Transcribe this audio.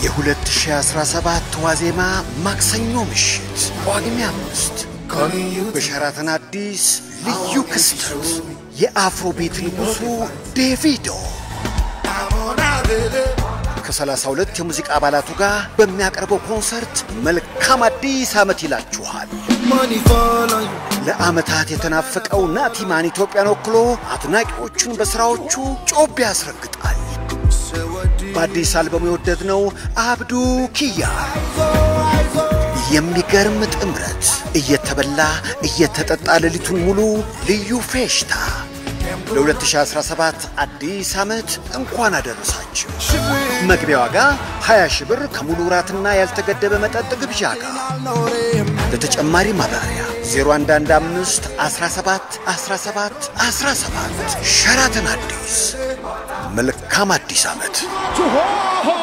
የ2017 ዋዜማ ማክሰኞ ምሽት ጳጉሜ 5 በሸራተን አዲስ ልዩ ክስተት የአፍሮቢት ንጉሱ ዴቪዶ ከ32 የሙዚቃ አባላቱ ጋር በሚያቀርበው ኮንሰርት መልካም አዲስ ዓመት ይላችኋል። ለዓመታት የተናፈቀው ናቲማን ኢትዮጵያን ወክሎ አድናቂዎቹን በስራዎቹ ጮቤ ያስረግጣል። በአዲስ አልበሙ የወደድነው አብዱ ኪያ የሚገርም ጥምረት እየተበላ እየተጠጣ ሌሊቱን ሙሉ ልዩ ፌሽታ ለ2017 አዲስ ዓመት እንኳን አደረሳችሁ። መግቢያ ዋጋ 20,000 ብር ከሙሉ ራትና ያልተገደበ መጠጥ ግብዣ ጋር። ለተጨማሪ ማብራሪያ 0115 17 17 17 ሸራተን አዲስ። መልካም አዲስ ዓመት።